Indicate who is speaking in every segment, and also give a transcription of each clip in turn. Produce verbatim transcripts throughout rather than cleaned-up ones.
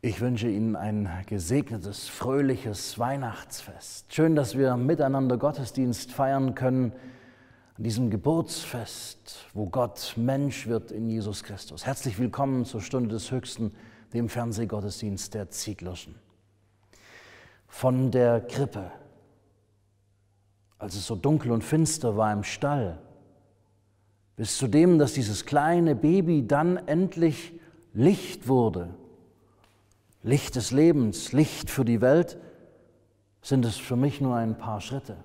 Speaker 1: Ich wünsche Ihnen ein gesegnetes, fröhliches Weihnachtsfest. Schön, dass wir miteinander Gottesdienst feiern können an diesem Geburtsfest, wo Gott Mensch wird in Jesus Christus. Herzlich willkommen zur Stunde des Höchsten, dem Fernsehgottesdienst der Zieglerschen. Von der Krippe, als es so dunkel und finster war im Stall, bis zu dem, dass dieses kleine Baby dann endlich Licht wurde, Licht des Lebens, Licht für die Welt, sind es für mich nur ein paar Schritte.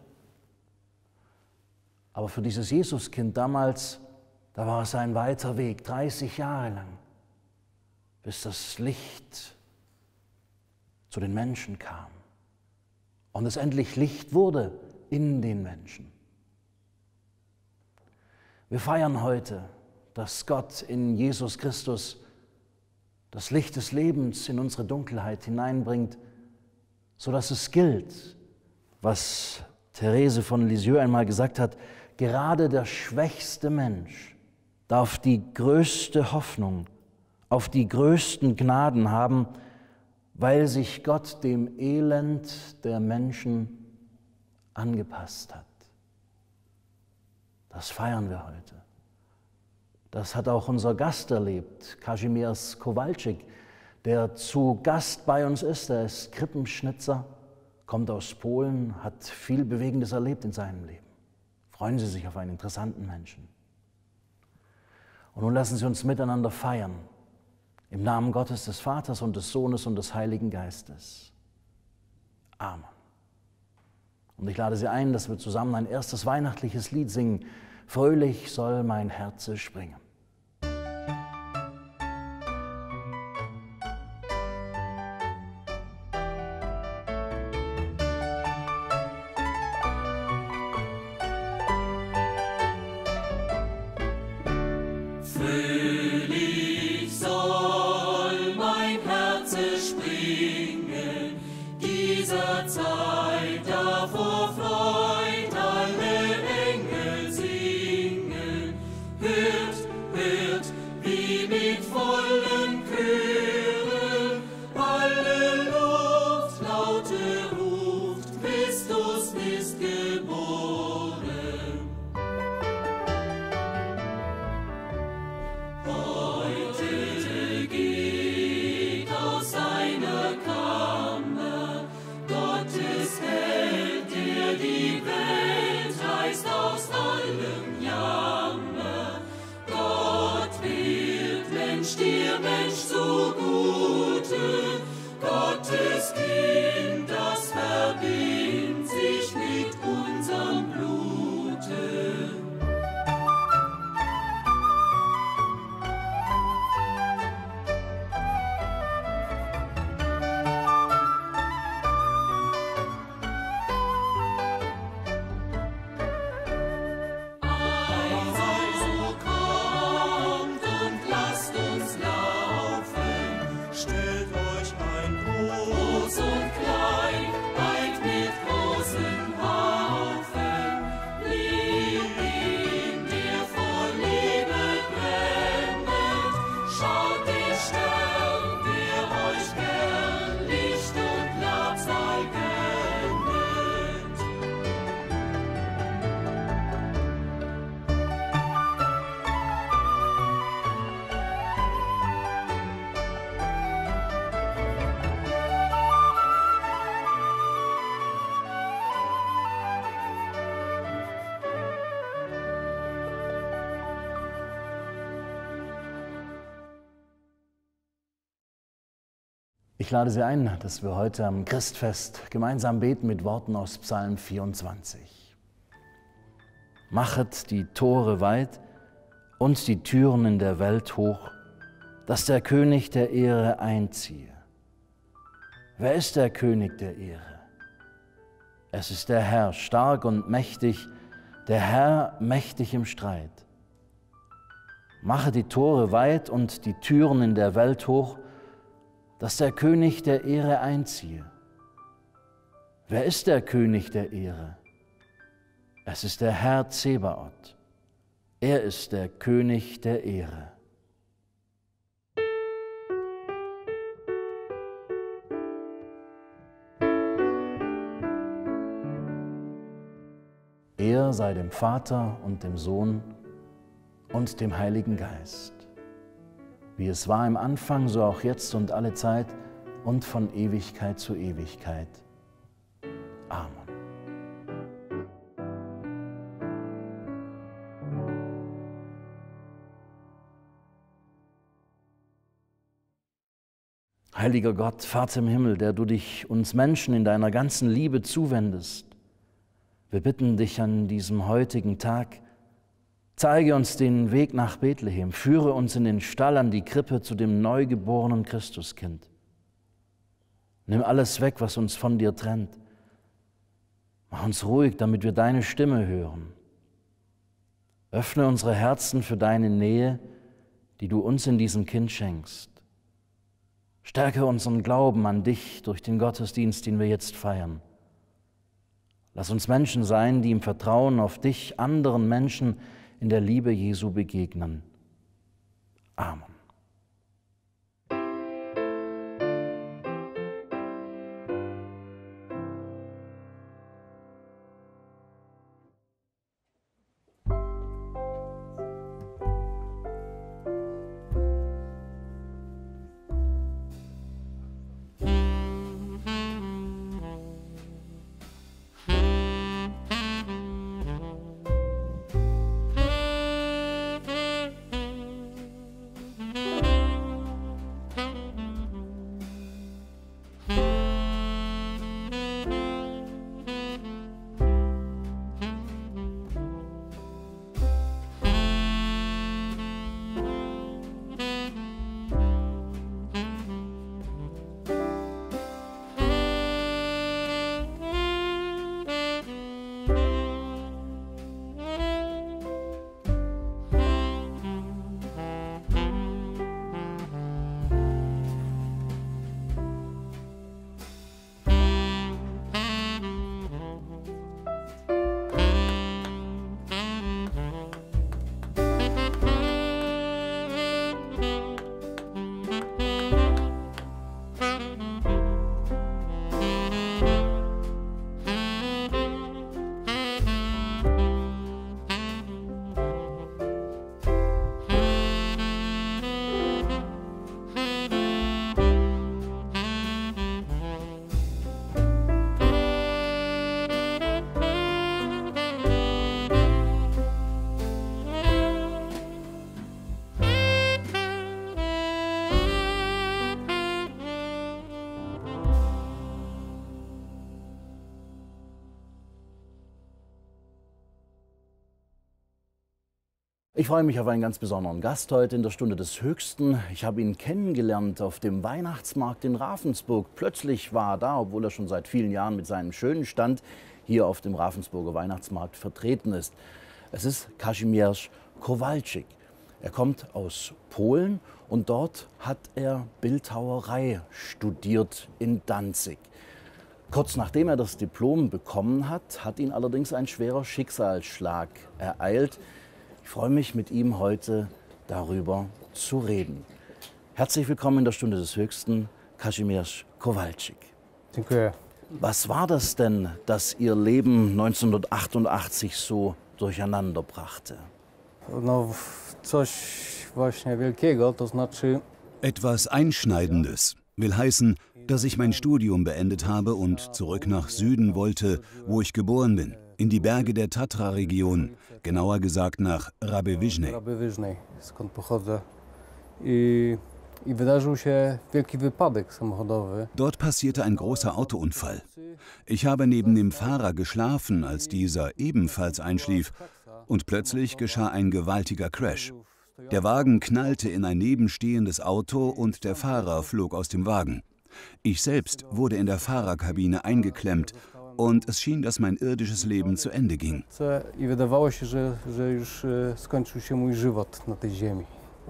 Speaker 1: Aber für dieses Jesuskind damals, da war es ein weiter Weg, dreißig Jahre lang, bis das Licht zu den Menschen kam und es endlich Licht wurde in den Menschen. Wir feiern heute, dass Gott in Jesus Christus das Licht des Lebens in unsere Dunkelheit hineinbringt, sodass es gilt, was Therese von Lisieux einmal gesagt hat: Gerade der schwächste Mensch darf die größte Hoffnung auf die größten Gnaden haben, weil sich Gott dem Elend der Menschen angepasst hat. Das feiern wir heute. Das hat auch unser Gast erlebt, Kazimierz Kowalczyk, der zu Gast bei uns ist. Er ist Krippenschnitzer, kommt aus Polen, hat viel Bewegendes erlebt in seinem Leben. Freuen Sie sich auf einen interessanten Menschen. Und nun lassen Sie uns miteinander feiern, im Namen Gottes, des Vaters und des Sohnes und des Heiligen Geistes. Amen. Und ich lade Sie ein, dass wir zusammen ein erstes weihnachtliches Lied singen. Fröhlich soll mein Herze springen.
Speaker 2: Fröhlich soll mein Herze springen, dieser Zeit davor freut alle Engel singen. Hört, hört, wie mit vollen Chören alle Luft laute ruft, Christus ist geboren. Heute geht aus seiner Kammer Gottes Held, der die Welt reißt aus allem Jammer. Gott wird Mensch, dir Mensch zugute, Gottes Kind, das verbindet sich mit unserem Blute. Also kommt und lasst uns laufen, stellt euch ein groß und klein, weit mit großen Haufen. Liebt ihn, der vor Liebe brennet, schaut den Stern, der euch gern Licht und Labsal gönnet.
Speaker 1: Ich lade Sie ein, dass wir heute am Christfest gemeinsam beten mit Worten aus Psalm vierundzwanzig. Machet die Tore weit und die Türen in der Welt hoch, dass der König der Ehre einziehe. Wer ist der König der Ehre? Es ist der Herr, stark und mächtig, der Herr mächtig im Streit. Mache die Tore weit und die Türen in der Welt hoch, dass der König der Ehre einziehe. Wer ist der König der Ehre? Es ist der Herr Zebaoth. Er ist der König der Ehre. sei dem Vater und dem Sohn und dem Heiligen Geist, wie es war im Anfang, so auch jetzt und alle Zeit und von Ewigkeit zu Ewigkeit. Amen. Heiliger Gott, Vater im Himmel, der du dich uns Menschen in deiner ganzen Liebe zuwendest, wir bitten dich an diesem heutigen Tag, zeige uns den Weg nach Bethlehem, führe uns in den Stall an die Krippe zu dem neugeborenen Christuskind. Nimm alles weg, was uns von dir trennt. Mach uns ruhig, damit wir deine Stimme hören. Öffne unsere Herzen für deine Nähe, die du uns in diesem Kind schenkst. Stärke unseren Glauben an dich durch den Gottesdienst, den wir jetzt feiern. Lass uns Menschen sein, die im Vertrauen auf dich anderen Menschen in der Liebe Jesu begegnen. Amen. Ich freue mich auf einen ganz besonderen Gast heute in der Stunde des Höchsten. Ich habe ihn kennengelernt auf dem Weihnachtsmarkt in Ravensburg. Plötzlich war er da, obwohl er schon seit vielen Jahren mit seinem schönen Stand hier auf dem Ravensburger Weihnachtsmarkt vertreten ist. Es ist Kazimierz Kowalczyk. Er kommt aus Polen und dort hat er Bildhauerei studiert in Danzig. Kurz nachdem er das Diplom bekommen hat, hat ihn allerdings ein schwerer Schicksalsschlag ereilt. Ich freue mich, mit ihm heute darüber zu reden. Herzlich willkommen in der Stunde des Höchsten, Kazimierz Kowalczyk.
Speaker 3: Danke.
Speaker 1: Was war das denn, das Ihr Leben neunzehnhundertachtundachtzig so durcheinander brachte?
Speaker 3: No, coś właśnie wielkiego, to znaczy...
Speaker 4: Etwas Einschneidendes will heißen, dass ich mein Studium beendet habe und zurück nach Süden wollte, wo ich geboren bin, in die Berge der Tatra-Region, genauer gesagt nach Rabewiżnej.
Speaker 3: Rabewiżnej, skąd pochodzę. I, I wydarzył się wielki wypadek samochodowy.
Speaker 4: Dort passierte ein großer Autounfall. Ich habe neben dem Fahrer geschlafen, als dieser ebenfalls einschlief, und plötzlich geschah ein gewaltiger Crash. Der Wagen knallte in ein nebenstehendes Auto und der Fahrer flog aus dem Wagen. Ich selbst wurde in der Fahrerkabine eingeklemmt und es schien, dass mein irdisches Leben zu Ende ging.
Speaker 3: I wydawało się, że, że już skończył się mój żywot na tej ziemi.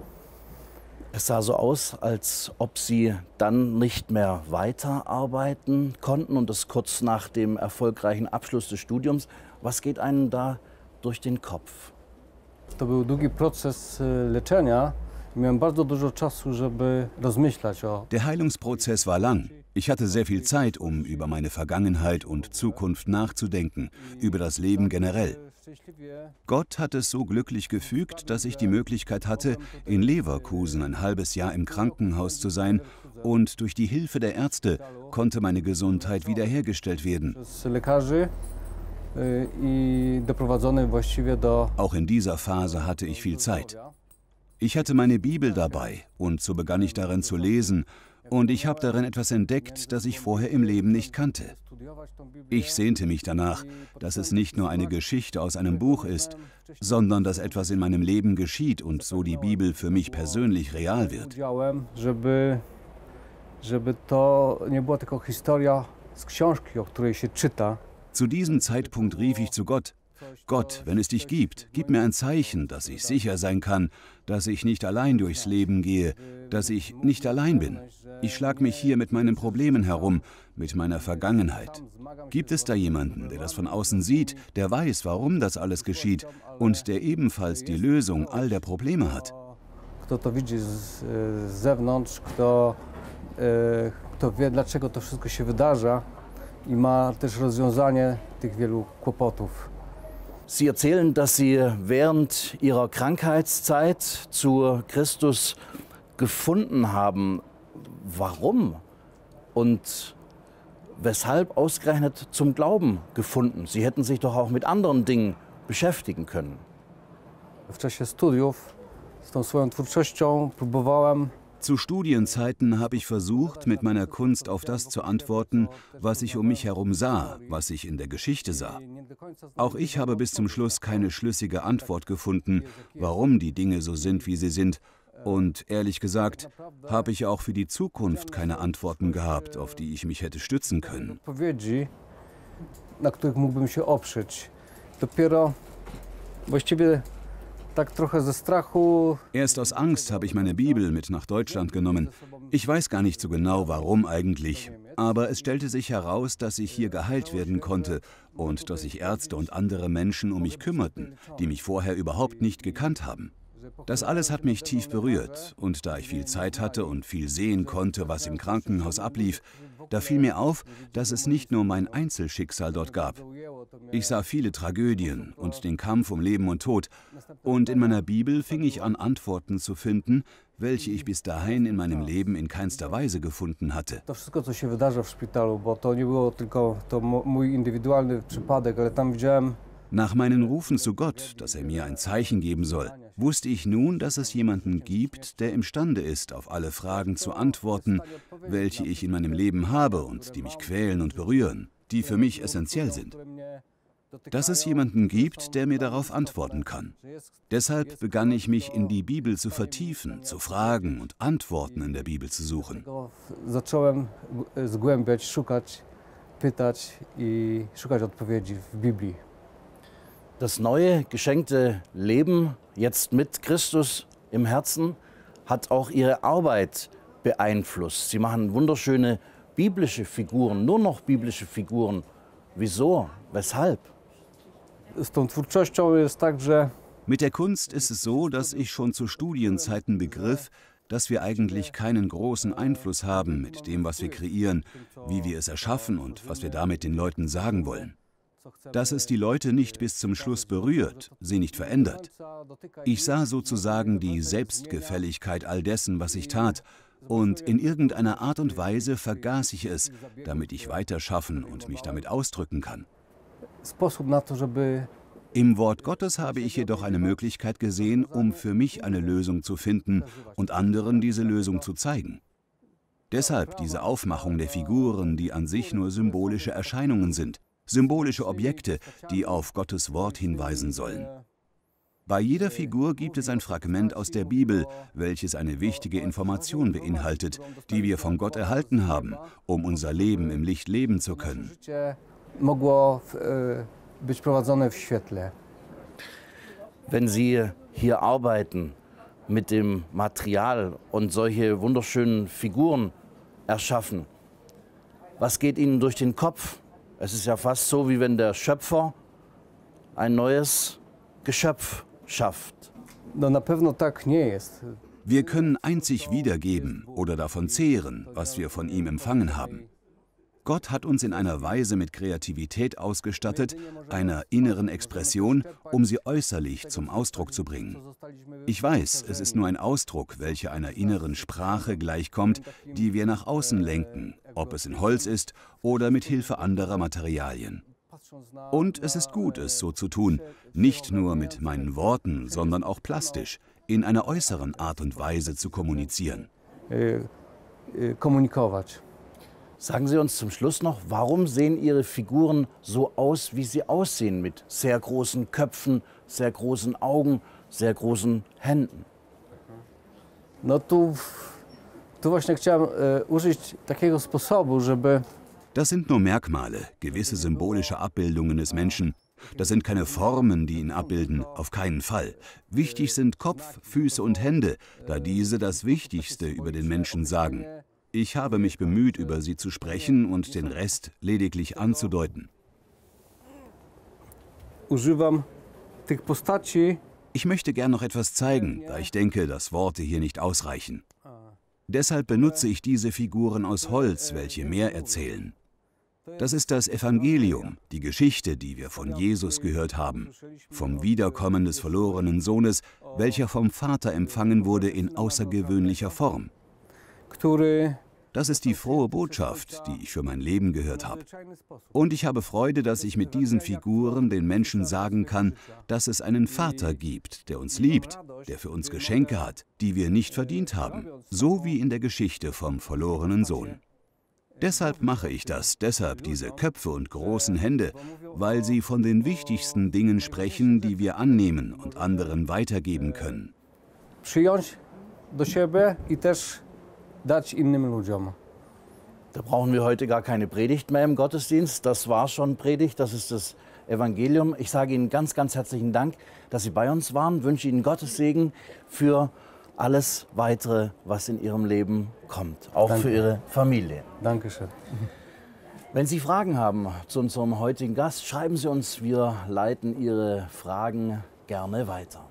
Speaker 1: Es sah so aus, als ob Sie dann nicht mehr weiterarbeiten konnten und das kurz nach dem erfolgreichen Abschluss des Studiums. Was geht einem da durch den Kopf?
Speaker 3: To był długi proces leczenia. Miałem bardzo dużo czasu, żeby rozmyślać o...
Speaker 4: Der Heilungsprozess war lang. Ich hatte sehr viel Zeit, um über meine Vergangenheit und Zukunft nachzudenken, über das Leben generell. Gott hat es so glücklich gefügt, dass ich die Möglichkeit hatte, in Leverkusen ein halbes Jahr im Krankenhaus zu sein, und durch die Hilfe der Ärzte konnte meine Gesundheit wiederhergestellt werden. Auch in dieser Phase hatte ich viel Zeit. Ich hatte meine Bibel dabei, und so begann ich darin zu lesen, und ich habe darin etwas entdeckt, das ich vorher im Leben nicht kannte. Ich sehnte mich danach, dass es nicht nur eine Geschichte aus einem Buch ist, sondern dass etwas in meinem Leben geschieht und so die Bibel für mich persönlich real wird. Zu diesem Zeitpunkt rief ich zu Gott: Gott, wenn es dich gibt, gib mir ein Zeichen, dass ich sicher sein kann, dass ich nicht allein durchs Leben gehe, dass ich nicht allein bin. Ich schlag mich hier mit meinen Problemen herum, mit meiner Vergangenheit. Gibt es da jemanden, der das von außen sieht, der weiß, warum das alles geschieht und der ebenfalls die Lösung all der Probleme hat?
Speaker 3: Kto to widzi z zewnątrz, kto kto wie, dlaczego to wszystko się wydarza i ma też rozwiązanie tych wielu kłopotów.
Speaker 1: Sie erzählen, dass Sie während Ihrer Krankheitszeit zu Christus gefunden haben. Warum? Und weshalb ausgerechnet zum Glauben gefunden? Sie hätten sich doch auch mit anderen Dingen beschäftigen können.
Speaker 3: W czasie studiów z tą swoją twórczością próbowałem.
Speaker 4: Zu Studienzeiten habe ich versucht, mit meiner Kunst auf das zu antworten, was ich um mich herum sah, was ich in der Geschichte sah. Auch ich habe bis zum Schluss keine schlüssige Antwort gefunden, warum die Dinge so sind, wie sie sind. Und ehrlich gesagt, habe ich auch für die Zukunft keine Antworten gehabt, auf die ich mich hätte stützen können.
Speaker 3: Na których mógłbym się oprzeć. Dopiero właściwie tak trochę ze strachu.
Speaker 4: Erst aus Angst habe ich meine Bibel mit nach Deutschland genommen. Ich weiß gar nicht so genau, warum eigentlich. Aber es stellte sich heraus, dass ich hier geheilt werden konnte und dass sich Ärzte und andere Menschen um mich kümmerten, die mich vorher überhaupt nicht gekannt haben. Das alles hat mich tief berührt, und da ich viel Zeit hatte und viel sehen konnte, was im Krankenhaus ablief, da fiel mir auf, dass es nicht nur mein Einzelschicksal dort gab. Ich sah viele Tragödien und den Kampf um Leben und Tod, und in meiner Bibel fing ich an, Antworten zu finden, welche ich bis dahin in meinem Leben in keinster Weise gefunden hatte.
Speaker 3: To wszystko, co się wydarza w szpitalu, bo to nie było tylko to mój indywidualny przypadek, ale tam widziałem.
Speaker 4: Nach meinen Rufen zu Gott, dass er mir ein Zeichen geben soll, wusste ich nun, dass es jemanden gibt, der imstande ist, auf alle Fragen zu antworten, welche ich in meinem Leben habe und die mich quälen und berühren, die für mich essentiell sind. Dass es jemanden gibt, der mir darauf antworten kann. Deshalb begann ich mich in die Bibel zu vertiefen, zu fragen und Antworten in der Bibel zu suchen.
Speaker 3: Zacząłem zgłębiać, szukać, pytać i szukać odpowiedzi w Biblii.
Speaker 1: Das neue, geschenkte Leben, jetzt mit Christus im Herzen, hat auch Ihre Arbeit beeinflusst. Sie machen wunderschöne biblische Figuren, nur noch biblische Figuren. Wieso? Weshalb?
Speaker 3: Z tą twórczością jest tak, że
Speaker 4: Mit der Kunst ist es so, dass ich schon zu Studienzeiten begriff, dass wir eigentlich keinen großen Einfluss haben mit dem, was wir kreieren, wie wir es erschaffen und was wir damit den Leuten sagen wollen. Dass es die Leute nicht bis zum Schluss berührt, sie nicht verändert. Ich sah sozusagen die Selbstgefälligkeit all dessen, was ich tat, und in irgendeiner Art und Weise vergaß ich es, damit ich weiterschaffen und mich damit ausdrücken kann. Im Wort Gottes habe ich jedoch eine Möglichkeit gesehen, um für mich eine Lösung zu finden und anderen diese Lösung zu zeigen. Deshalb diese Aufmachung der Figuren, die an sich nur symbolische Erscheinungen sind. Symbolische Objekte, die auf Gottes Wort hinweisen sollen. Bei jeder Figur gibt es ein Fragment aus der Bibel, welches eine wichtige Information beinhaltet, die wir von Gott erhalten haben, um unser Leben im Licht leben zu können.
Speaker 1: Wenn Sie hier arbeiten mit dem Material und solche wunderschönen Figuren erschaffen, was geht Ihnen durch den Kopf? Es ist ja fast so, wie wenn der Schöpfer ein neues Geschöpf schafft.
Speaker 3: No na pewno tak nie jest.
Speaker 4: Wir können einzig wiedergeben oder davon zehren, was wir von ihm empfangen haben. Gott hat uns in einer Weise mit Kreativität ausgestattet, einer inneren Expression, um sie äußerlich zum Ausdruck zu bringen. Ich weiß, es ist nur ein Ausdruck, welcher einer inneren Sprache gleichkommt, die wir nach außen lenken, ob es in Holz ist oder mit Hilfe anderer Materialien. Und es ist gut, es so zu tun, nicht nur mit meinen Worten, sondern auch plastisch, in einer äußeren Art und Weise zu kommunizieren.
Speaker 3: Komunikować.
Speaker 1: Sagen Sie uns zum Schluss noch, warum sehen Ihre Figuren so aus, wie sie aussehen, mit sehr großen Köpfen, sehr großen Augen, sehr großen Händen?
Speaker 3: No tu, tu właśnie chciałem e, użyć takiego sposobu, żeby...
Speaker 4: Das sind nur Merkmale, gewisse symbolische Abbildungen des Menschen. Das sind keine Formen, die ihn abbilden, auf keinen Fall. Wichtig sind Kopf, Füße und Hände, da diese das Wichtigste über den Menschen sagen. Ich habe mich bemüht, über sie zu sprechen und den Rest lediglich anzudeuten.
Speaker 3: Używam tych postaci.
Speaker 4: Ich möchte gern noch etwas zeigen, da ich denke, dass Worte hier nicht ausreichen. Deshalb benutze ich diese Figuren aus Holz, welche mehr erzählen. Das ist das Evangelium, die Geschichte, die wir von Jesus gehört haben, vom Wiederkommen des verlorenen Sohnes, welcher vom Vater empfangen wurde in außergewöhnlicher Form. Das ist die frohe Botschaft, die ich für mein Leben gehört habe. Und ich habe Freude, dass ich mit diesen Figuren den Menschen sagen kann, dass es einen Vater gibt, der uns liebt, der für uns Geschenke hat, die wir nicht verdient haben, so wie in der Geschichte vom verlorenen Sohn. Deshalb mache ich das, deshalb diese Köpfe und großen Hände, weil sie von den wichtigsten Dingen sprechen, die wir annehmen und anderen weitergeben können.
Speaker 3: Przyjąć do siebie i też dać innym ludziom.
Speaker 1: Da brauchen wir heute gar keine Predigt mehr im Gottesdienst. Das war schon Predigt, das ist das Evangelium. Ich sage Ihnen ganz, ganz herzlichen Dank, dass Sie bei uns waren. Ich wünsche Ihnen Gottes Segen für alles Weitere, was in Ihrem Leben kommt, auch
Speaker 3: Danke.
Speaker 1: für Ihre Familie.
Speaker 3: Dankeschön.
Speaker 1: Wenn Sie Fragen haben zu unserem heutigen Gast, schreiben Sie uns. Wir leiten Ihre Fragen gerne weiter.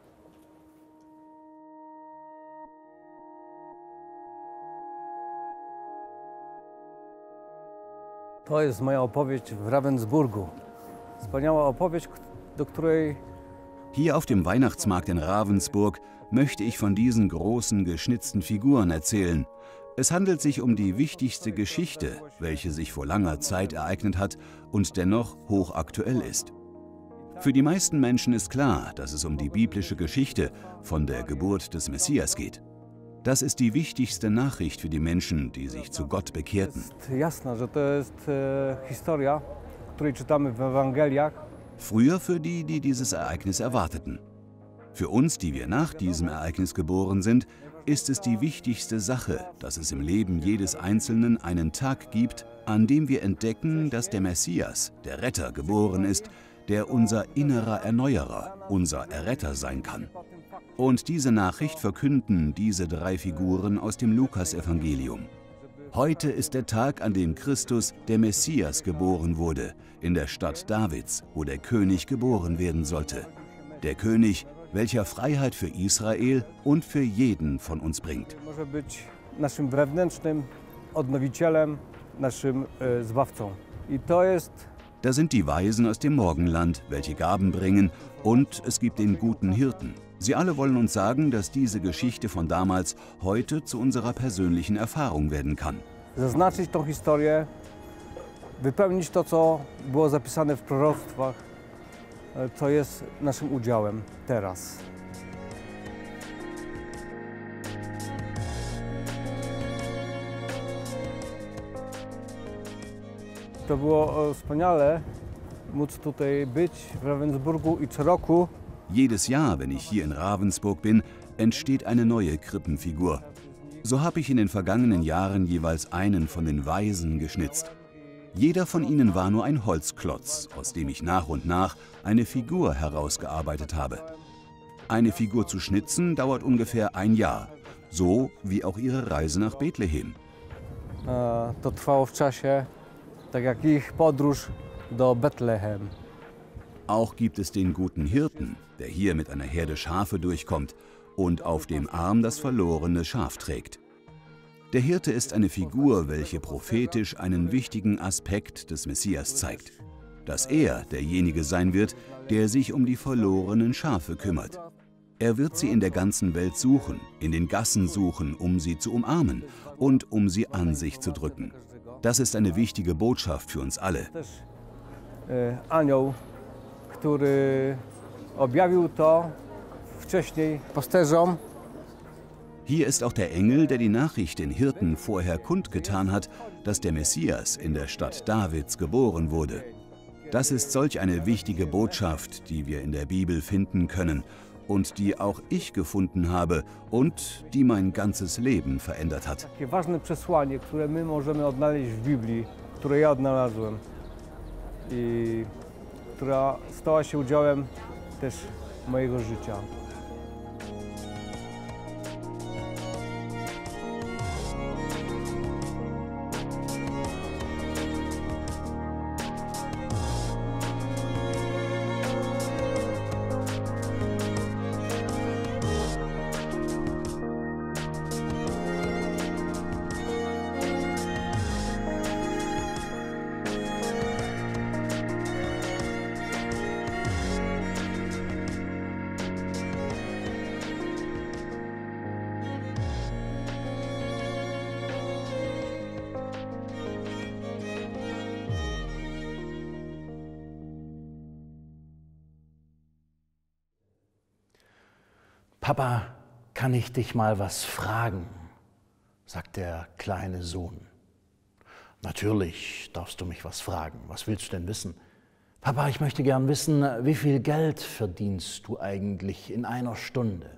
Speaker 3: To jest moja opowieść w Ravensburgu. Wspaniała opowieść, do której...
Speaker 4: Hier auf dem Weihnachtsmarkt in Ravensburg möchte ich von diesen großen geschnitzten Figuren erzählen. Es handelt sich um die wichtigste Geschichte, welche sich vor langer Zeit ereignet hat und dennoch hochaktuell ist. Für die meisten Menschen ist klar, dass es um die biblische Geschichte von der Geburt des Messias geht. Das ist die wichtigste Nachricht für die Menschen, die sich zu Gott bekehrten.
Speaker 3: Jasne, że to jest e, historia, której czytamy w Ewangeliach.
Speaker 4: Früher für die, die dieses Ereignis erwarteten. Für uns, die wir nach diesem Ereignis geboren sind, ist es die wichtigste Sache, dass es im Leben jedes Einzelnen einen Tag gibt, an dem wir entdecken, dass der Messias, der Retter, geboren ist, der unser innerer Erneuerer, unser Erretter sein kann. Und diese Nachricht verkünden diese drei Figuren aus dem Lukas-Evangelium. Heute ist der Tag, an dem Christus, der Messias, geboren wurde, in der Stadt Davids, wo der König geboren werden sollte. Der König, welcher Freiheit für Israel und für jeden von uns bringt.
Speaker 3: Może być naszym wewnętrznym odnowicielem, naszym e, Zbawcą. I to jest...
Speaker 4: Da sind die Weisen aus dem Morgenland, welche Gaben bringen, und es gibt den guten Hirten. Sie alle wollen uns sagen, dass diese Geschichte von damals heute zu unserer persönlichen Erfahrung werden kann.
Speaker 3: Zaznaczyć tą historię, wypełnić to, co było zapisane w proroctwach, e, co jest naszym udziałem teraz. To było wspaniale móc tutaj być w Ravensburgu i co roku.
Speaker 4: Jedes Jahr, wenn ich hier in Ravensburg bin, entsteht eine neue Krippenfigur. So habe ich in den vergangenen Jahren jeweils einen von den Weisen geschnitzt. Jeder von ihnen war nur ein Holzklotz, aus dem ich nach und nach eine Figur herausgearbeitet habe. Eine Figur zu schnitzen dauert ungefähr ein Jahr, so wie auch ihre Reise nach Bethlehem.
Speaker 3: E, to trwało w czasie, tak jak ich podróż do Betlehem.
Speaker 4: Auch gibt es den guten Hirten, der hier mit einer Herde Schafe durchkommt. und auf dem Arm das verlorene Schaf trägt. Der Hirte ist eine Figur, welche prophetisch einen wichtigen Aspekt des Messias zeigt: dass er derjenige sein wird, der sich um die verlorenen Schafe kümmert. Er wird sie in der ganzen Welt suchen, in den Gassen suchen, um sie zu umarmen und um sie an sich zu drücken. Das ist eine wichtige Botschaft für uns alle.
Speaker 3: Anioł, który objawił to wcześniej pasterzom.
Speaker 4: Hier ist auch der Engel, der die Nachricht den Hirten vorher kundgetan hat, dass der Messias in der Stadt Davids geboren wurde. Das ist solch eine wichtige Botschaft, die wir in der Bibel finden können und die auch ich gefunden habe und die mein ganzes Leben verändert hat.
Speaker 3: Takie ważne przesłanie, które my możemy odnaleźć w Biblii, które ja odnalazłem i która stała się udziałem też mojego życia.
Speaker 1: Papa, kann ich dich mal was fragen? Sagt der kleine Sohn. Natürlich darfst du mich was fragen. Was willst du denn wissen? Papa, ich möchte gern wissen, wie viel Geld verdienst du eigentlich in einer Stunde?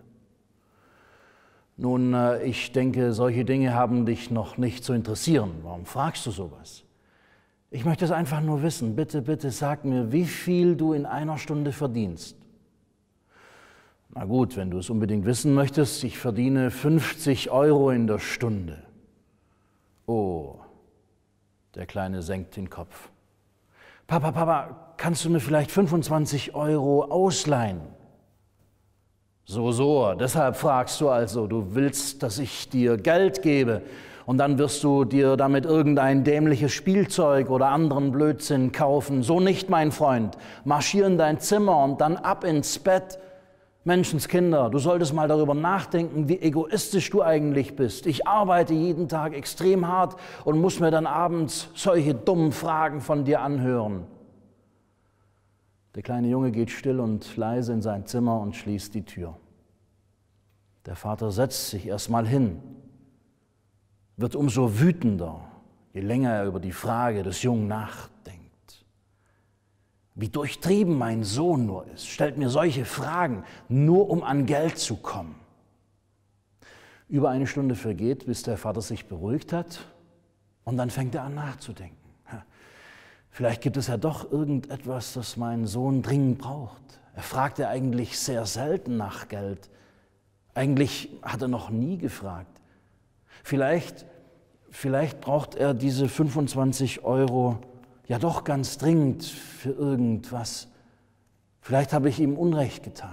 Speaker 1: Nun, ich denke, solche Dinge haben dich noch nicht zu interessieren. Warum fragst du sowas? Ich möchte es einfach nur wissen. Bitte, bitte sag mir, wie viel du in einer Stunde verdienst. Na gut, wenn du es unbedingt wissen möchtest, ich verdiene fünfzig Euro in der Stunde. Oh, der Kleine senkt den Kopf. Papa, Papa, kannst du mir vielleicht fünfundzwanzig Euro ausleihen? So, so, deshalb fragst du also, du willst, dass ich dir Geld gebe und dann wirst du dir damit irgendein dämliches Spielzeug oder anderen Blödsinn kaufen. So nicht, mein Freund. Marschier in dein Zimmer und dann ab ins Bett. Menschenskinder, du solltest mal darüber nachdenken, wie egoistisch du eigentlich bist. Ich arbeite jeden Tag extrem hart und muss mir dann abends solche dummen Fragen von dir anhören. Der kleine Junge geht still und leise in sein Zimmer und schließt die Tür. Der Vater setzt sich erstmal hin, wird umso wütender, je länger er über die Frage des Jungen nachdenkt. Wie durchtrieben mein Sohn nur ist, stellt mir solche Fragen, nur um an Geld zu kommen. Über eine Stunde vergeht, bis der Vater sich beruhigt hat und dann fängt er an nachzudenken. Vielleicht gibt es ja doch irgendetwas, das mein Sohn dringend braucht. Er fragt ja eigentlich sehr selten nach Geld. Eigentlich hat er noch nie gefragt. Vielleicht, vielleicht braucht er diese fünfundzwanzig Euro ja doch ganz dringend für irgendwas. Vielleicht habe ich ihm Unrecht getan.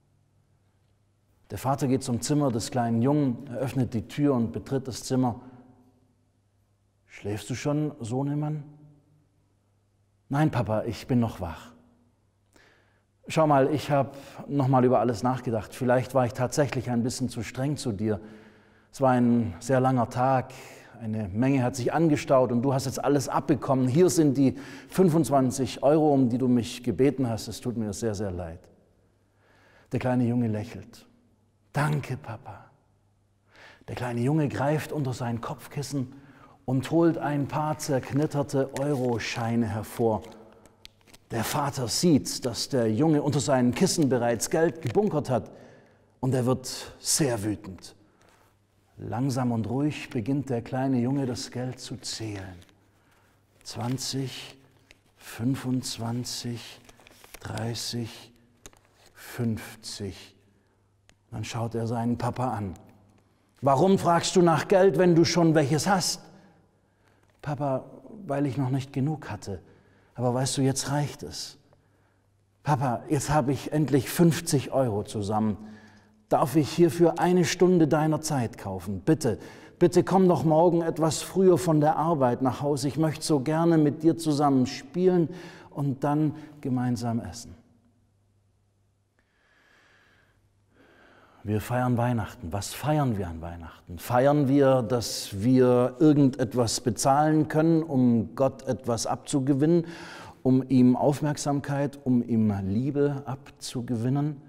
Speaker 1: Der Vater geht zum Zimmer des kleinen Jungen, er öffnet die Tür und betritt das Zimmer. Schläfst du schon, Sohnemann? Nein, Papa, ich bin noch wach. Schau mal, ich habe noch mal über alles nachgedacht. Vielleicht war ich tatsächlich ein bisschen zu streng zu dir. Es war ein sehr langer Tag. Eine Menge hat sich angestaut und du hast jetzt alles abbekommen. Hier sind die fünfundzwanzig Euro, um die du mich gebeten hast. Es tut mir sehr, sehr leid. Der kleine Junge lächelt. Danke, Papa. Der kleine Junge greift unter sein Kopfkissen und holt ein paar zerknitterte Euroscheine hervor. Der Vater sieht, dass der Junge unter seinem Kissen bereits Geld gebunkert hat und er wird sehr wütend. Langsam und ruhig beginnt der kleine Junge das Geld zu zählen. zwanzig, fünfundzwanzig, dreißig, fünfzig. Dann schaut er seinen Papa an. Warum fragst du nach Geld, wenn du schon welches hast? Papa, weil ich noch nicht genug hatte. Aber weißt du, jetzt reicht es. Papa, jetzt habe ich endlich fünfzig Euro zusammen. darf ich hierfür eine Stunde deiner Zeit kaufen? Bitte, bitte komm doch morgen etwas früher von der Arbeit nach Hause. Ich möchte so gerne mit dir zusammen spielen und dann gemeinsam essen. Wir feiern Weihnachten. Was feiern wir an Weihnachten? Feiern wir, dass wir irgendetwas bezahlen können, um Gott etwas abzugewinnen, um ihm Aufmerksamkeit, um ihm Liebe abzugewinnen?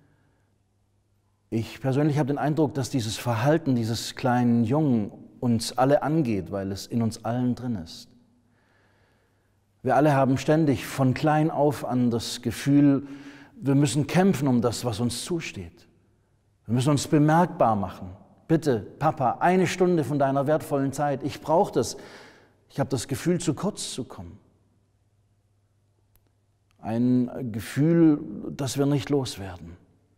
Speaker 1: Ich persönlich habe den Eindruck, dass dieses Verhalten dieses kleinen Jungen uns alle angeht, weil es in uns allen drin ist. Wir alle haben ständig von klein auf an das Gefühl, wir müssen kämpfen um das, was uns zusteht. Wir müssen uns bemerkbar machen. Bitte, Papa, eine Stunde von deiner wertvollen Zeit. Ich brauche das. Ich habe das Gefühl, zu kurz zu kommen. Ein Gefühl, das wir nicht loswerden.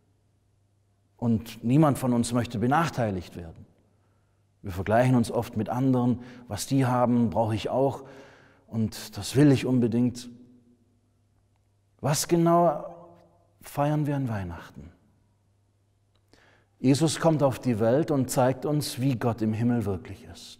Speaker 1: Und niemand von uns möchte benachteiligt werden. Wir vergleichen uns oft mit anderen. Was die haben, brauche ich auch. Und das will ich unbedingt. Was genau feiern wir an Weihnachten? Jesus kommt auf die Welt und zeigt uns, wie Gott im Himmel wirklich ist.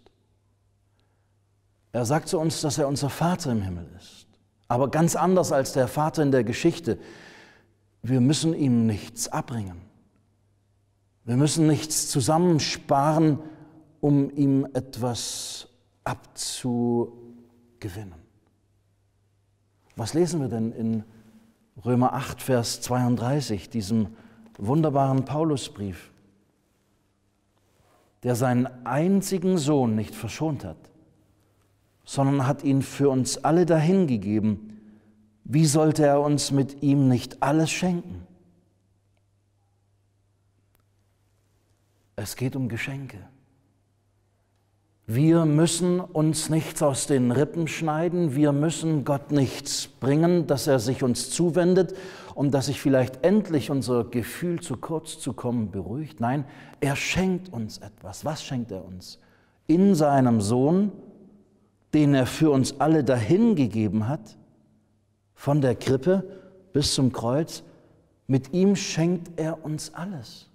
Speaker 1: Er sagt zu uns, dass er unser Vater im Himmel ist. Aber ganz anders als der Vater in der Geschichte. Wir müssen ihm nichts abbringen. Wir müssen nichts zusammensparen, um ihm etwas abzugewinnen. Was lesen wir denn in Römer acht, Vers zweiunddreißig, diesem wunderbaren Paulusbrief, der seinen einzigen Sohn nicht verschont hat, sondern hat ihn für uns alle dahingegeben? Wie sollte er uns mit ihm nicht alles schenken? Es geht um Geschenke. Wir müssen uns nichts aus den Rippen schneiden, wir müssen Gott nichts bringen, dass er sich uns zuwendet und dass sich vielleicht endlich unser Gefühl, zu kurz zu kommen, beruhigt. Nein, er schenkt uns etwas. Was schenkt er uns? In seinem Sohn, den er für uns alle dahingegeben hat, von der Krippe bis zum Kreuz, mit ihm schenkt er uns alles.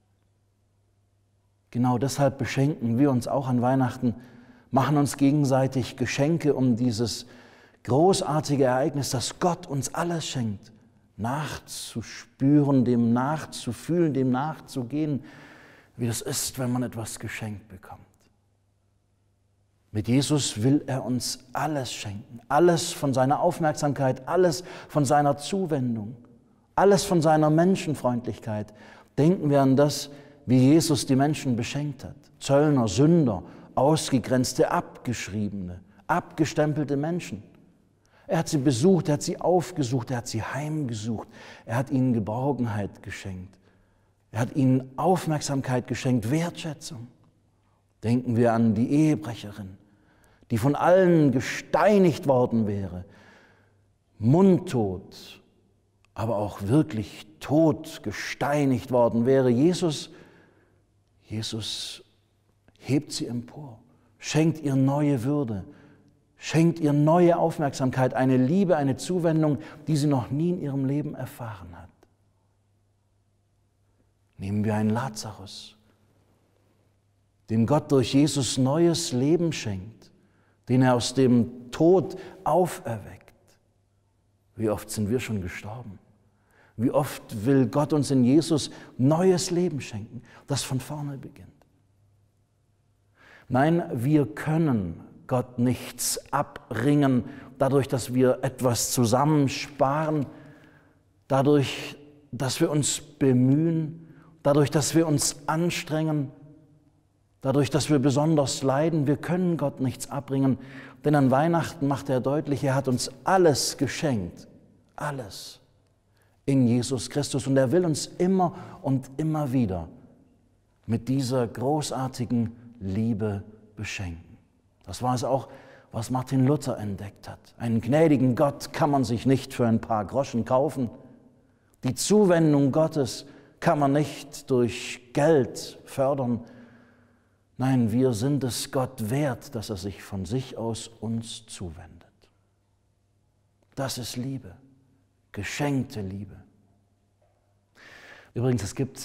Speaker 1: Genau deshalb beschenken wir uns auch an Weihnachten, machen uns gegenseitig Geschenke, um dieses großartige Ereignis, dass Gott uns alles schenkt, nachzuspüren, dem nachzufühlen, dem nachzugehen, wie das ist, wenn man etwas geschenkt bekommt. Mit Jesus will er uns alles schenken, alles von seiner Aufmerksamkeit, alles von seiner Zuwendung, alles von seiner Menschenfreundlichkeit. Denken wir an das, wie Jesus die Menschen beschenkt hat. Zöllner, Sünder, ausgegrenzte, abgeschriebene, abgestempelte Menschen. Er hat sie besucht, er hat sie aufgesucht, er hat sie heimgesucht. Er hat ihnen Geborgenheit geschenkt. Er hat ihnen Aufmerksamkeit geschenkt, Wertschätzung. Denken wir an die Ehebrecherin, die von allen gesteinigt worden wäre, mundtot, aber auch wirklich tot gesteinigt worden wäre. Jesus Jesus hebt sie empor, schenkt ihr neue Würde, schenkt ihr neue Aufmerksamkeit, eine Liebe, eine Zuwendung, die sie noch nie in ihrem Leben erfahren hat. Nehmen wir einen Lazarus, dem Gott durch Jesus neues Leben schenkt, den er aus dem Tod auferweckt. Wie oft sind wir schon gestorben? Wie oft will Gott uns in Jesus neues Leben schenken, das von vorne beginnt. Nein, wir können Gott nichts abringen, dadurch, dass wir etwas zusammensparen, dadurch, dass wir uns bemühen, dadurch, dass wir uns anstrengen, dadurch, dass wir besonders leiden. Wir können Gott nichts abbringen, denn an Weihnachten macht er deutlich, er hat uns alles geschenkt, alles. In Jesus Christus. Und er will uns immer und immer wieder mit dieser großartigen Liebe beschenken. Das war es auch, was Martin Luther entdeckt hat. Einen gnädigen Gott kann man sich nicht für ein paar Groschen kaufen. Die Zuwendung Gottes kann man nicht durch Geld fördern. Nein, wir sind es Gott wert, dass er sich von sich aus uns zuwendet. Das ist Liebe. Geschenkte Liebe. Übrigens, es gibt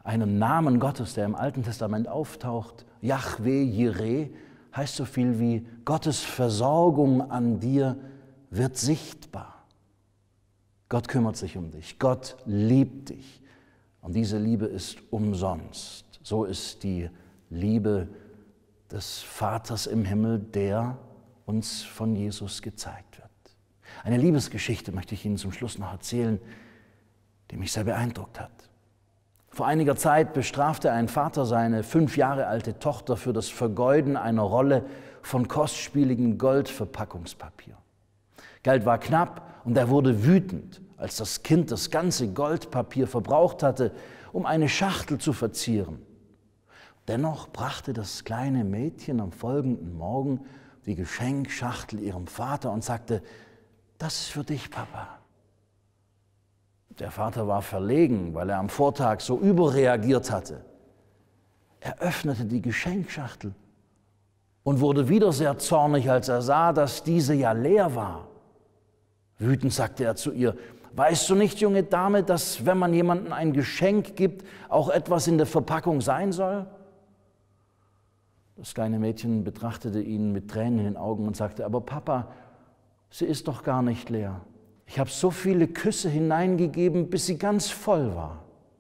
Speaker 1: einem Namen Gottes, der im Alten Testament auftaucht. Jahwe Jireh heißt so viel wie Gottes Versorgung an dir wird sichtbar. Gott kümmert sich um dich, Gott liebt dich und diese Liebe ist umsonst. So ist die Liebe des Vaters im Himmel, der uns von Jesus gezeigt wird. Eine Liebesgeschichte möchte ich Ihnen zum Schluss noch erzählen, die mich sehr beeindruckt hat. Vor einiger Zeit bestrafte ein Vater seine fünf Jahre alte Tochter für das Vergeuden einer Rolle von kostspieligem Goldverpackungspapier. Geld war knapp und er wurde wütend, als das Kind das ganze Goldpapier verbraucht hatte, um eine Schachtel zu verzieren. Dennoch brachte das kleine Mädchen am folgenden Morgen die Geschenkschachtel ihrem Vater und sagte, das ist für dich, Papa. Der Vater war verlegen, weil er am Vortag so überreagiert hatte. Er öffnete die Geschenkschachtel und wurde wieder sehr zornig, als er sah, dass diese ja leer war. Wütend sagte er zu ihr, weißt du nicht, junge Dame, dass, wenn man jemandem ein Geschenk gibt, auch etwas in der Verpackung sein soll? Das kleine Mädchen betrachtete ihn mit Tränen in den Augen und sagte, aber Papa, sie ist doch gar nicht leer. Ich habe so viele Küsse hineingegeben, bis sie ganz voll war.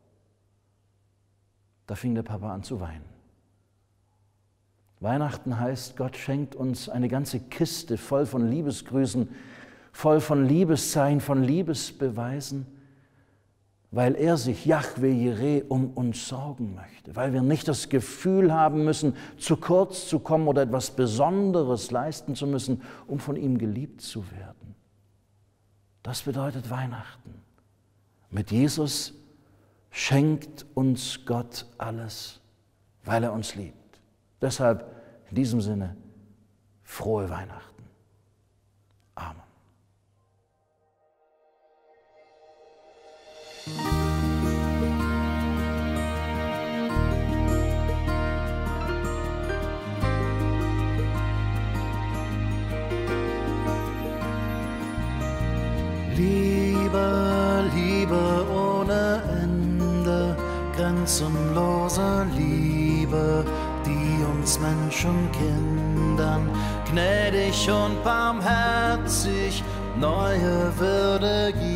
Speaker 1: Da fing der Papa an zu weinen. Weihnachten heißt, Gott schenkt uns eine ganze Kiste voll von Liebesgrüßen, voll von Liebeszeichen, von Liebesbeweisen, weil er sich, Jahwe Jireh, um uns sorgen möchte, weil wir nicht das Gefühl haben müssen, zu kurz zu kommen oder etwas Besonderes leisten zu müssen, um von ihm geliebt zu werden. Das bedeutet Weihnachten. Mit Jesus schenkt uns Gott alles, weil er uns liebt. Deshalb in diesem Sinne frohe Weihnachten. Amen.
Speaker 5: Liebe, Liebe ohne Ende, grenzenlose Liebe, die uns Menschenkindern gnädig und barmherzig neue Würde gibt.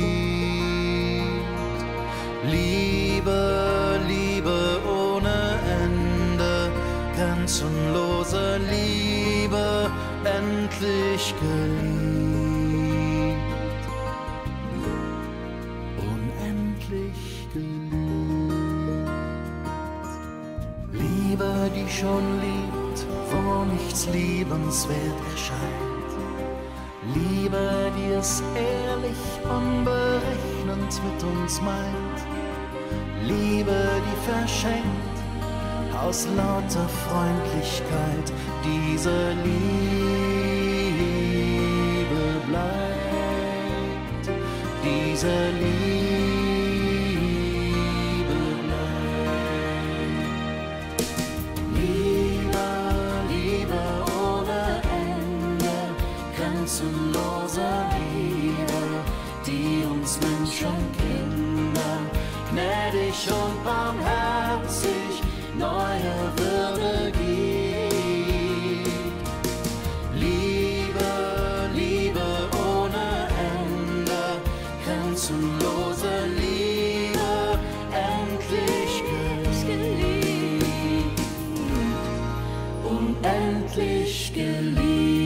Speaker 5: Liebe, Liebe ohne Ende, grenzenlose Liebe, endlich geliebt. Liebe, die schon liebt, wo nichts liebenswert erscheint. Liebe, die es ehrlich, unberechnend mit uns meint. Liebe, die verschenkt aus lauter Freundlichkeit. Diese Liebe bleibt, diese Liebe. Grenzenlose Liebe, die uns Menschenkindern gnädig und barmherzig neue Würde gibt. Liebe, Liebe ohne Ende, grenzenlose Liebe, endlich geliebt, unendlich geliebt.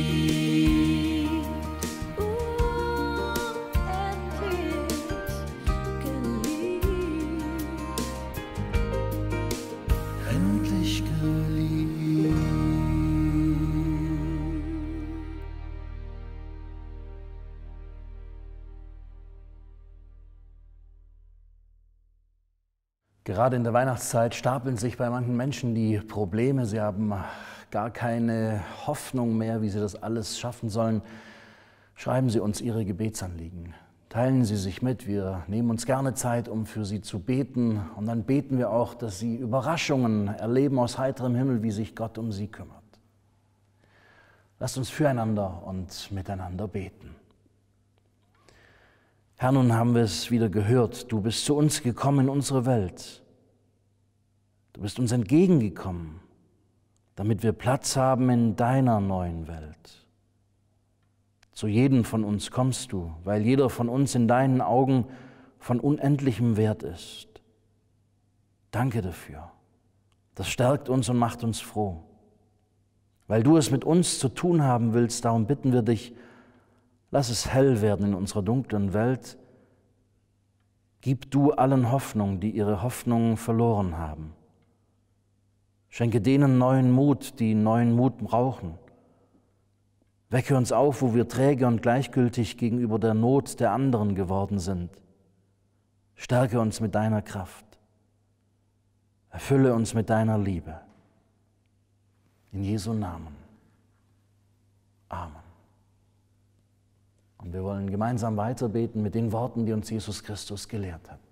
Speaker 1: Gerade in der Weihnachtszeit stapeln sich bei manchen Menschen die Probleme. Sie haben gar keine Hoffnung mehr, wie sie das alles schaffen sollen. Schreiben Sie uns Ihre Gebetsanliegen. Teilen Sie sich mit. Wir nehmen uns gerne Zeit, um für Sie zu beten. Und dann beten wir auch, dass Sie Überraschungen erleben aus heiterem Himmel, wie sich Gott um Sie kümmert. Lasst uns füreinander und miteinander beten. Herr, nun haben wir es wieder gehört. Du bist zu uns gekommen in unsere Welt. Du bist uns entgegengekommen, damit wir Platz haben in deiner neuen Welt. Zu jedem von uns kommst du, weil jeder von uns in deinen Augen von unendlichem Wert ist. Danke dafür. Das stärkt uns und macht uns froh. Weil du es mit uns zu tun haben willst, darum bitten wir dich, lass es hell werden in unserer dunklen Welt. Gib du allen Hoffnung, die ihre Hoffnung verloren haben. Schenke denen neuen Mut, die neuen Mut brauchen. Wecke uns auf, wo wir träge und gleichgültig gegenüber der Not der anderen geworden sind. Stärke uns mit deiner Kraft. Erfülle uns mit deiner Liebe. In Jesu Namen. Amen. Und wir wollen gemeinsam weiterbeten mit den Worten, die uns Jesus Christus gelehrt hat.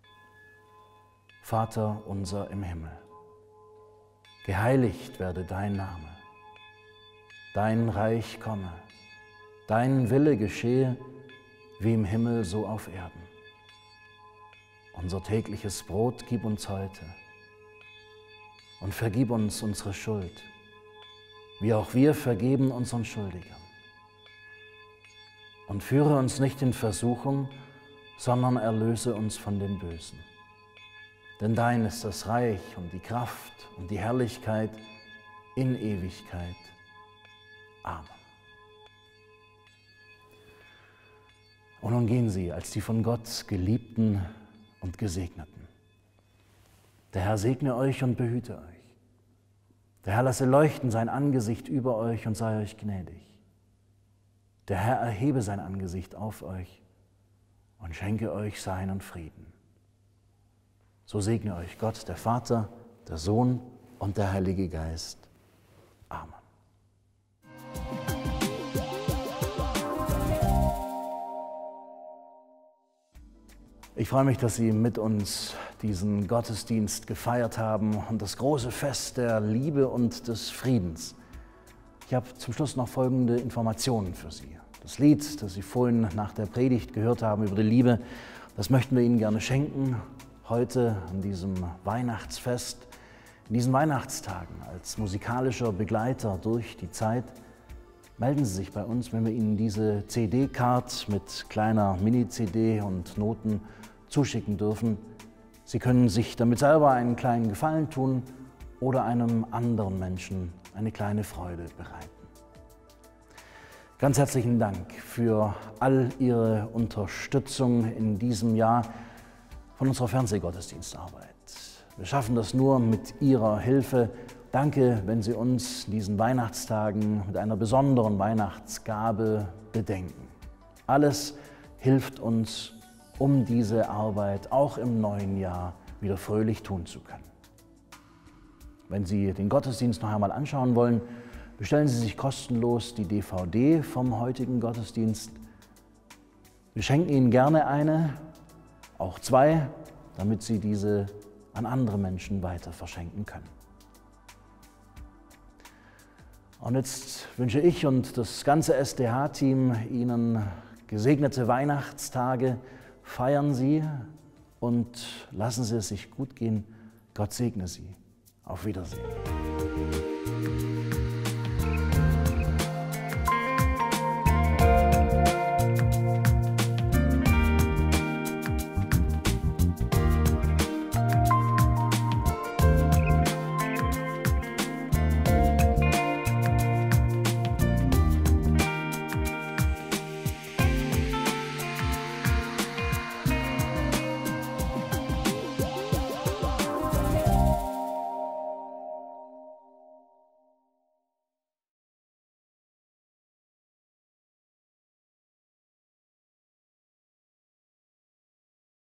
Speaker 1: Vater unser im Himmel, geheiligt werde dein Name. Dein Reich komme, dein Wille geschehe, wie im Himmel so auf Erden. Unser tägliches Brot gib uns heute und vergib uns unsere Schuld, wie auch wir vergeben unseren Schuldigern. Und führe uns nicht in Versuchung, sondern erlöse uns von dem Bösen. Denn dein ist das Reich und die Kraft und die Herrlichkeit in Ewigkeit. Amen. Und nun gehen Sie als die von Gott Geliebten und Gesegneten. Der Herr segne euch und behüte euch. Der Herr lasse leuchten sein Angesicht über euch und sei euch gnädig. Der Herr erhebe sein Angesicht auf euch und schenke euch seinen Frieden. So segne euch Gott, der Vater, der Sohn und der Heilige Geist. Amen. Ich freue mich, dass Sie mit uns diesen Gottesdienst gefeiert haben und das große Fest der Liebe und des Friedens. Ich habe zum Schluss noch folgende Informationen für Sie. Das Lied, das Sie vorhin nach der Predigt gehört haben über die Liebe, das möchten wir Ihnen gerne schenken, heute an diesem Weihnachtsfest, in diesen Weihnachtstagen als musikalischer Begleiter durch die Zeit. Melden Sie sich bei uns, wenn wir Ihnen diese C D-Card mit kleiner Mini-C D und Noten zuschicken dürfen. Sie können sich damit selber einen kleinen Gefallen tun oder einem anderen Menschen eine kleine Freude bereiten. Ganz herzlichen Dank für all Ihre Unterstützung in diesem Jahr von unserer Fernsehgottesdienstarbeit. Wir schaffen das nur mit Ihrer Hilfe. Danke, wenn Sie uns in diesen Weihnachtstagen mit einer besonderen Weihnachtsgabe bedenken. Alles hilft uns, um diese Arbeit auch im neuen Jahr wieder fröhlich tun zu können. Wenn Sie den Gottesdienst noch einmal anschauen wollen, bestellen Sie sich kostenlos die D V D vom heutigen Gottesdienst. Wir schenken Ihnen gerne eine, auch zwei, damit Sie diese an andere Menschen weiter verschenken können. Und jetzt wünsche ich und das ganze S D H-Team Ihnen gesegnete Weihnachtstage. Feiern Sie und lassen Sie es sich gut gehen. Gott segne Sie. Auf Wiedersehen.